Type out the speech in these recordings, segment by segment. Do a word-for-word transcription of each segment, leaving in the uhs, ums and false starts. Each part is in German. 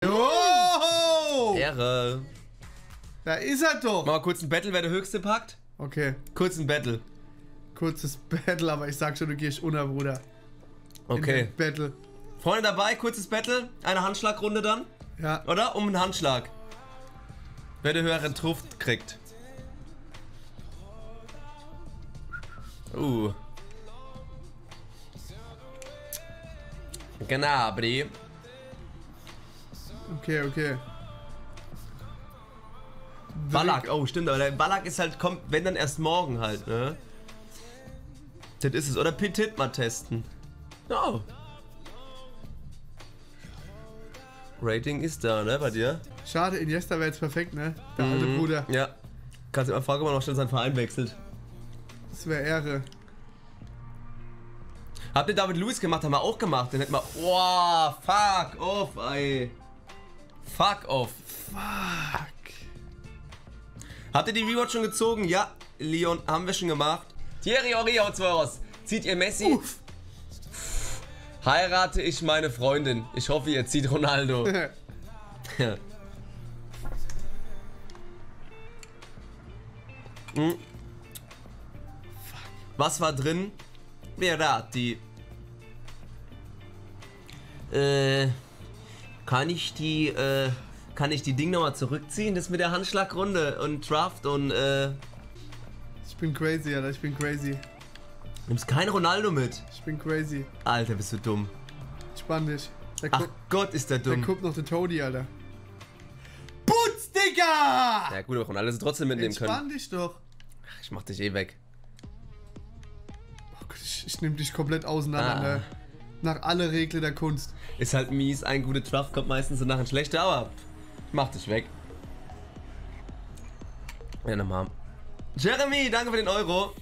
Oh! Ehre. Da ist er doch. Mach mal kurz ein Battle, wer der höchste packt. Okay. Kurz ein Battle. Kurzes Battle, aber ich sag schon, du gehst unter, Bruder. Okay. Battle. Freunde dabei, kurzes Battle. Eine Handschlagrunde dann. Ja. Oder? Um einen Handschlag. Wer den höheren Truft kriegt. Uh. Genau, Bri. Okay, okay. Ballack, oh stimmt, aber der Ballack ist halt, kommt, wenn dann erst morgen halt, ne? Das ist es. Oder Petit mal testen. Oh. Rating ist da, ne, bei dir? Schade, Iniesta wäre jetzt perfekt, ne? Der alte Mhm. Bruder. Ja. Kannst du mal fragen, ob er noch schnell seinen Verein wechselt. Das wäre Ehre. Habt ihr David Luiz gemacht? Haben wir auch gemacht. Den hätten wir. Oh, fuck off, ey. Fuck off. Fuck. Habt ihr die Rewatch schon gezogen? Ja, Leon, haben wir schon gemacht. Thierry Henry haut's raus. Zieht ihr Messi? Uff. Heirate ich meine Freundin. Ich hoffe, ihr zieht Ronaldo. Ja. Hm. Was war drin? Verratti. Äh, kann ich die, äh, kann ich die Ding nochmal zurückziehen? Das mit der Handschlagrunde und Draft und, äh... Ich bin crazy, Alter, ich bin crazy. Nimmst kein Ronaldo mit? Ich bin crazy. Alter, bist du dumm. Spann dich. Der Ach guckt, Gott, ist der der dumm. guckt noch den Tony, Alter. Putz, Digga! Ja gut, aber Ronaldo ist trotzdem mitnehmen können. Entspann dich doch. Ach, ich mach dich eh weg. Oh Gott, ich, ich nehm dich komplett auseinander, Ah. ne? Nach alle Regeln der Kunst. Ist halt mies, ein guter Draft kommt meistens danach ein schlechter, aber ich mach dich weg. Ja, nochmal. Jeremy, danke für den Euro.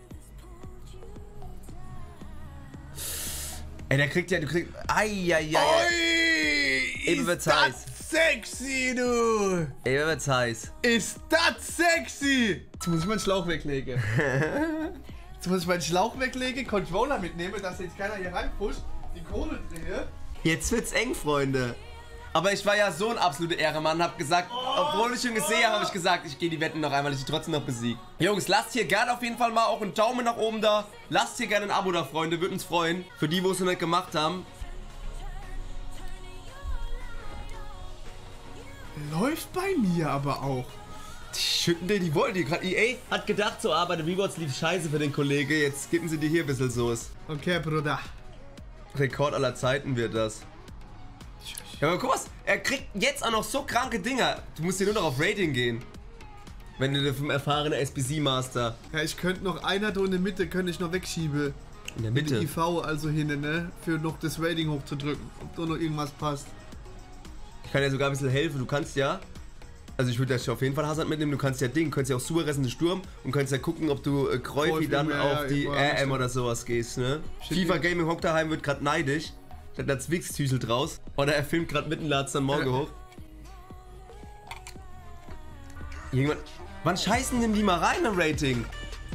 Ey, der kriegt ja, du kriegst. Eieiei. Oi! Eben Ist wird's das heiß. sexy, du! Ey, mir wird's heiß. Ist das sexy! Jetzt muss ich meinen Schlauch weglegen. Jetzt muss ich meinen Schlauch weglegen, Controller mitnehmen, dass jetzt keiner hier reinpusht, die Kohle drehe. Jetzt wird's eng, Freunde. Aber ich war ja so ein absoluter Ehrenmann, hab gesagt, obwohl ich schon gesehen habe, habe ich gesagt, ich gehe die Wetten noch einmal, ich die trotzdem noch besiege. Jungs, lasst hier gerne auf jeden Fall mal auch einen Daumen nach oben da. Lasst hier gerne ein Abo da, Freunde, würde uns freuen. Für die, wo es noch nicht gemacht haben. Läuft bei mir aber auch. Die schütten dir die Wolle, die gerade. E A hat gedacht, so, aber der Rewards lief scheiße für den Kollege. Jetzt geben sie dir hier ein bisschen Soße. Okay, Bruder. Rekord aller Zeiten wird das. Ja, aber guck mal, er kriegt jetzt auch noch so kranke Dinger. Du musst hier nur noch auf Rating gehen. Wenn du vom erfahrenen S B C-Master. Ja, ich könnte noch einer da in der Mitte, könnte ich noch wegschieben. In der Mit Mitte. I V also hin, ne? Für noch das Rating hochzudrücken. Ob da noch irgendwas passt. Ich kann ja sogar ein bisschen helfen. Du kannst ja. Also ich würde ja auf jeden Fall Hazard mitnehmen. Du kannst ja Ding, du kannst ja auch Suarez in den Sturm und kannst ja gucken, ob du äh, Kreufi Kreufi dann mehr, auf ja, die irgendwo R M anders. oder sowas gehst, ne? Shit, FIFA ja. Gaming Hockdaheim wird gerade neidisch. Da hat das Wix-Tüsel draus. Oder er filmt gerade mitten, lad's dann morgen Ja. hoch. Irgendwann. Wann scheißen denn die mal rein im Rating?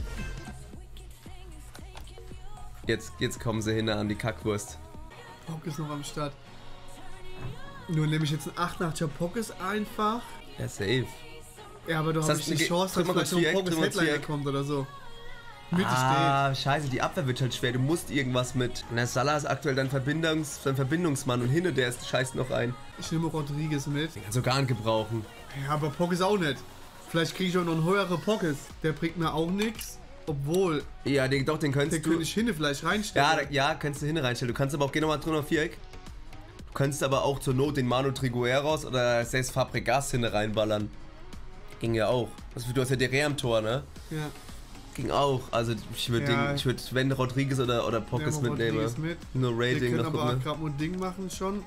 Jetzt, jetzt kommen sie hin an die Kackwurst. Pock ist noch am Start. Nur nehme ich jetzt einen achtundachtziger Pock ist einfach. Ja, safe. Ja, aber du Das hast heißt, nicht die ge- Chance, drück dass mal vielleicht kurz so ein Viereck, Pock drück mal Headliner Viereck. kommt oder so. Mitte Ah, scheiße, die Abwehr wird halt schwer. Du musst irgendwas mit. Na, Salah ist aktuell dein, Verbindungs, dein Verbindungsmann und hinter der ist scheißt noch ein. steht. Ich nehme Rodriguez mit. Den kannst du gar nicht gebrauchen. Ja, aber Pock ist auch nicht. Vielleicht kriege ich auch noch einen höheren Pockets. Der bringt mir auch nichts. Obwohl, Ja, den, doch, den der könntest du. könnte ich hinne vielleicht reinstellen. Ja, da, ja, kannst du hin reinstellen. Du kannst aber auch, geh nochmal drüber auf Viereck. Du kannst aber auch zur Not den Manu Trigueros oder Cesc Fabregas hinten reinballern. Ging ja auch. Also, du hast ja Derre am Tor, ne? Ja. Ging auch. Also ich würde Ja. ich würd, wenn Rodriguez oder, oder Pockets Nehmen wir mitnehme. Rodriguez mit. Nur Wir Rating können noch aber auch gucken. gerade ein Ding machen schon.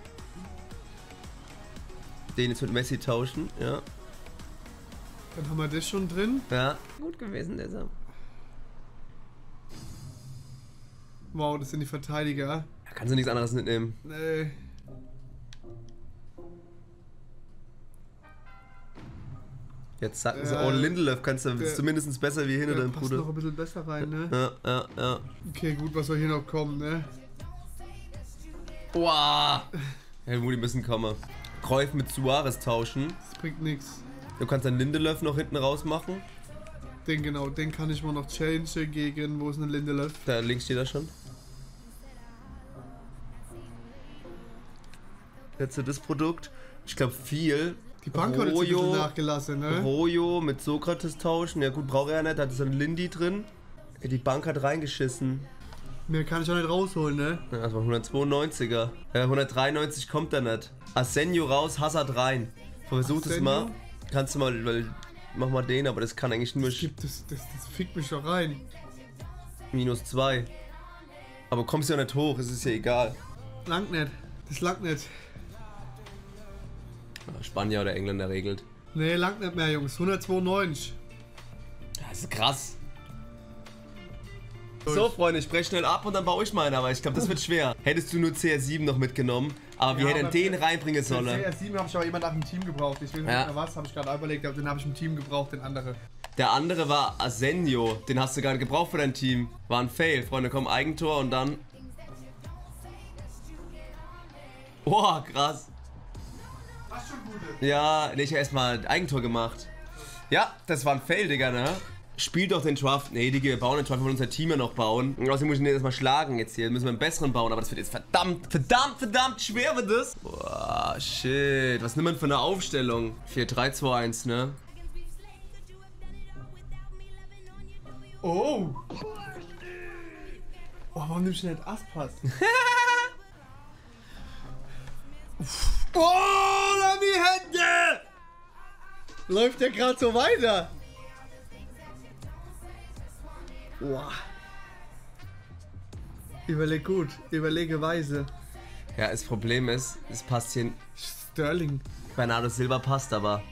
Den jetzt mit Messi tauschen, ja. Dann haben wir das schon drin. Ja. Gut gewesen, der Sam. Wow, das sind die Verteidiger. Da kannst du nichts anderes mitnehmen. Nee. Jetzt sagten sie, Ja. oh, Lindelöf kannst du Der- zumindest besser wie hinter Der deinem passt noch Bruder. ein bisschen besser rein, ne? Ja, ja, ja. Okay, gut, was soll hier noch kommen, ne? Boah! Ja, Mudi müssen kommen. Cruyff mit Suarez tauschen. Das bringt nichts. Du kannst dann Lindelöf noch hinten raus machen. Den genau, den kann ich mal noch change gegen, wo ist ein Lindelöf? Da links steht er schon. Jetzt das Produkt. Ich glaube viel. Die Bank hat jetzt ein bisschen nachgelassen, ne? Rojo mit Sokrates tauschen. Ja gut, braucht er ja nicht. Da hat so ein Lindy drin. Ja, die Bank hat reingeschissen. Mehr kann ich auch nicht rausholen, ne? Ja, das war hundertzweiundneunziger. Ja, hundertdreiundneunzig kommt er nicht. Arsenio raus, Hazard rein. Versuch das mal. Kannst du mal, weil mach mal den, aber das kann eigentlich nur. Das, gibt, das, das, das fickt mich doch rein. Minus zwei. Aber kommst ja nicht hoch, es ist ja egal. Langt nicht. Das langt nicht. Spanier oder Engländer regelt. Nee, langt nicht mehr, Jungs. hundertzweiundneunzig. Das ist krass. So, Freunde, ich breche schnell ab und dann baue ich meinen, aber ich glaube, das wird schwer. Hättest du nur C R sieben noch mitgenommen, aber wir ja, hätten den reinbringen sollen. C R sieben habe ich aber immer nach dem Team gebraucht. Ich will nicht ja. mehr was, habe ich gerade überlegt, aber den habe ich im Team gebraucht, den anderen. Der andere war Arsenio, den hast du gar nicht gebraucht für dein Team. War ein Fail, Freunde, komm, Eigentor und dann... Boah, krass. Hast schon gute. Ja, nee, ich habe erstmal Eigentor gemacht. Ja, das war ein Fail, Digga, ne? Spiel doch den Draft. Nee, Digga, wir bauen den Draft, wir wollen unser Team ja noch bauen. Und außerdem muss ich den erstmal schlagen jetzt hier. Müssen wir einen besseren bauen, aber das wird jetzt verdammt, verdammt, verdammt schwer wird das. Boah, shit. Was nimmt man für eine Aufstellung? vier drei zwei eins, ne? Oh. Oh, warum nimmst du nicht Aspas? Oh, da die Hände! Läuft der gerade so weiter? Boah. Überleg gut, überlege weise. Ja, das Problem ist, es passt hier. Sterling. Bernardo Silva passt aber.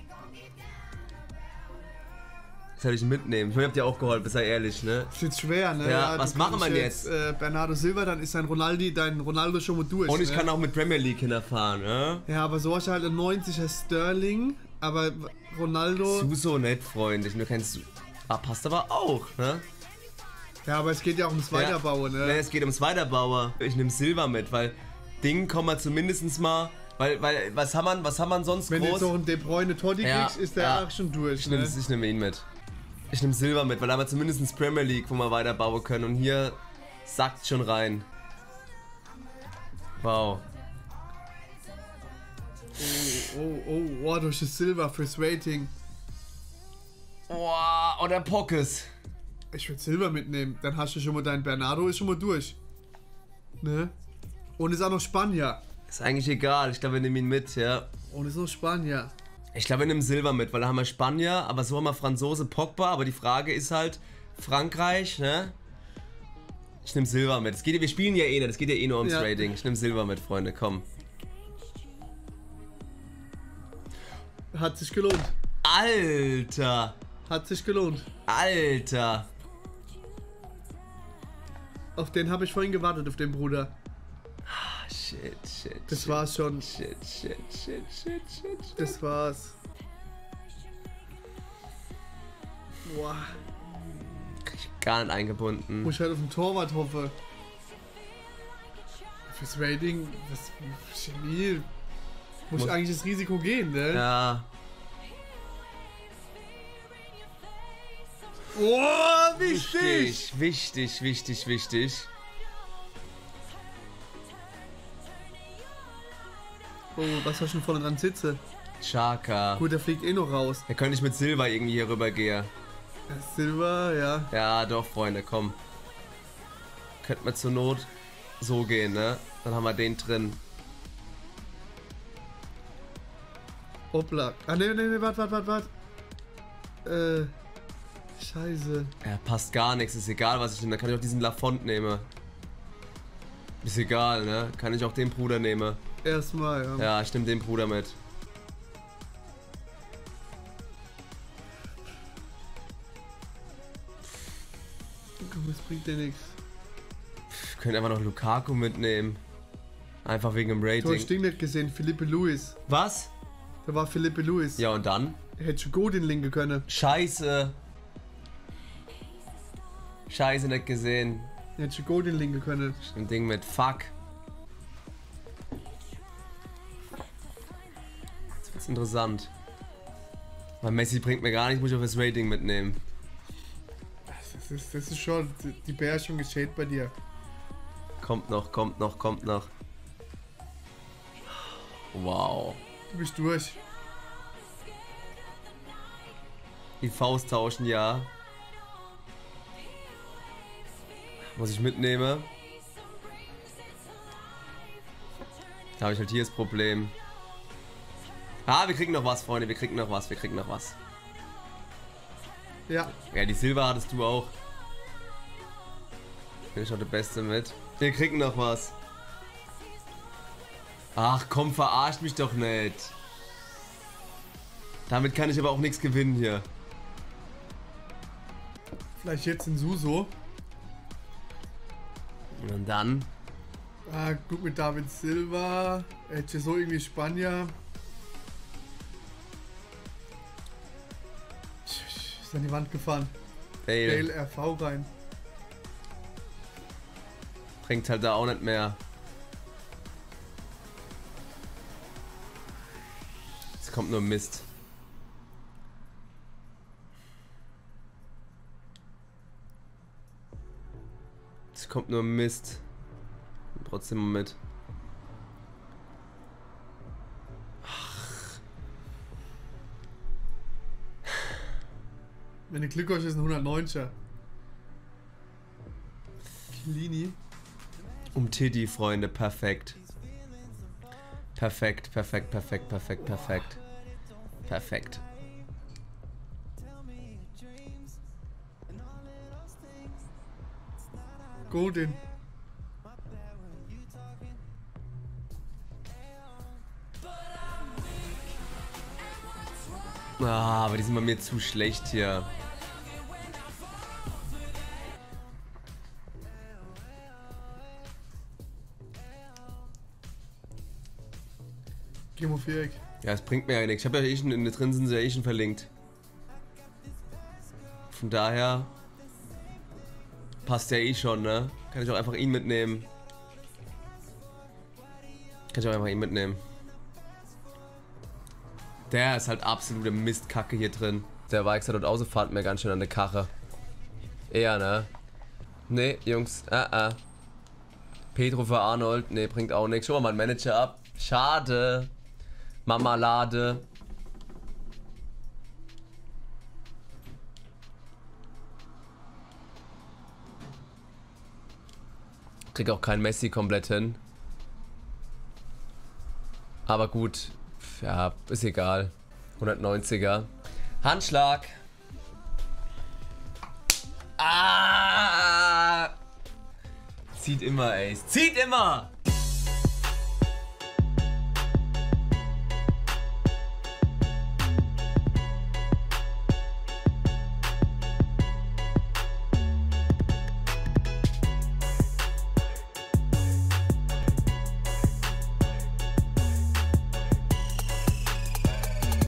Das hätte ich mitnehmen. Ich hab dir auch geholfen, sei ehrlich, ne? Das ist jetzt schwer, ne? Ja, ja was machen wir jetzt? jetzt? Äh, Bernardo Silva, dann ist dein Ronaldo, dein Ronaldo schon mal durch. Und ich ne? kann auch mit Premier League hinterfahren, ne? Ja, aber so hast du halt ein neunziger Sterling, aber Ronaldo. Suso nicht, Freund. Ich nur kennst. Ah, passt aber auch, ne? Ja, aber es geht ja auch ums Weiterbauen, ja. ne? Es geht ums Weiterbauen. Ich nehme Silva mit, weil Ding kommen wir zumindest mal. Weil, weil, was haben wir, was haben wir sonst Wenn groß? du jetzt noch einen De Bruyne Totti ja, kriegst, ist der ja. auch schon durch, ich ne? Nehm, ich nehme ihn mit. Ich nehme Silva mit, weil da haben wir zumindest Premier League, wo wir weiterbauen können. Und hier sackt schon rein. Wow. Oh, oh, oh, oh, durch das Silber fürs Rating. Wow, oder Pockes. Ich würde Silber mitnehmen, dann hast du schon mal dein Bernardo, ist schon mal durch. Ne? Und ist auch noch Spanier. Ist eigentlich egal, ich glaube, wir nehmen ihn mit, ja. Und ist noch Spanier. Ich glaube, wir nehmen Silber mit, weil da haben wir Spanier, aber so haben wir Franzose Pogba, aber die Frage ist halt, Frankreich, ne? Ich nehme Silber mit. Es geht, wir spielen ja eh nicht, es geht ja eh nur ums ja. Rating. Ich nehme Silber mit, Freunde, komm. Hat sich gelohnt. Alter! Hat sich gelohnt. Alter! Auf den habe ich vorhin gewartet, auf den Bruder. Ah, shit, shit. Das shit, war's schon. Shit, shit, shit, shit, shit, shit. Das war's. Boah. Krieg ich gar nicht eingebunden. Muss ich halt auf den Torwart hoffe. Fürs Rating, was Chemie. Muss ich eigentlich das Risiko gehen, ne? Ja. Oh, wichtig! Wichtig, wichtig, wichtig, wichtig. Oh, was hast du denn vorne dran sitze? Chaka. Gut, der fliegt eh noch raus. Da könnte ich mit Silber irgendwie hier rüber gehen. Silber, ja. Ja, doch, Freunde, komm. Könnten wir zur Not so gehen, ne? Dann haben wir den drin. Hoppla. Ah, ne, ne, ne, warte, warte, warte, warte. Äh. Scheiße. Ja, passt gar nichts, ist egal, was ich nehme. Da kann ich auch diesen Lafont nehmen. Ist egal, ne? Kann ich auch den Bruder nehmen. Erstmal, ja. Ja, ich nehme den Bruder mit. Komm, das bringt dir nichts. Ich könnte einfach noch Lukaku mitnehmen. Einfach wegen dem Du hast Rating. Ding nicht gesehen, Philippe Luis. Was? Da war Philippe Luis. Ja, und dann? Hätte schon gut den linken können. Scheiße. Scheiße, nicht gesehen. Hätte schon gut den linken können. Ein Ding mit Fuck. interessant. Weil Messi bringt mir gar nichts, muss ich auf das Rating mitnehmen. Das ist, das ist schon, die Beherrschung geschieht bei dir. Kommt noch, kommt noch, kommt noch. Wow. Du bist durch. Die Faust tauschen, ja. Was ich mitnehme. Da habe ich halt hier das Problem. Ah, wir kriegen noch was, Freunde. Wir kriegen noch was. Wir kriegen noch was. Ja. Ja, die Silber hattest du auch. Bin ich auch der Beste mit. Wir kriegen noch was. Ach komm, verarscht mich doch nicht. Damit kann ich aber auch nichts gewinnen hier. Vielleicht jetzt in Suso. Und dann? Ah, gut mit David Silva. Hätte so irgendwie Spanier. Ist an die Wand gefahren. Bale. Bale R V rein. Bringt halt da auch nicht mehr. Es kommt nur Mist. Es kommt nur Mist. Trotzdem mit. Meine Glückwunsch ist ein hundertneunziger. Chiellini. Um Tiddy, Freunde, perfekt. Perfekt, perfekt, perfekt, perfekt, perfekt. Perfekt. Golden. Ah, aber die sind bei mir zu schlecht hier. Game of Viereck. Ja, es bringt mir ja nichts. Ich habe ja eh schon, in der drin sind sie ja eh schon verlinkt. Von daher passt ja eh schon, ne? Kann ich auch einfach ihn mitnehmen. Kann ich auch einfach ihn mitnehmen. Der ist halt absolute Mistkacke hier drin. Der Weichser dort außen fährt mir ganz schön an der Karre. Eher, ne? Ne, Jungs, äh, äh. Pedro für Arnold, ne, bringt auch nichts. Schau mal, mein Manager ab. Schade. Marmelade. Krieg auch kein Messi komplett hin. Aber gut. Ja, ist egal. hundertneunziger. Handschlag. Ah! Zieht immer, ey. Zieht immer!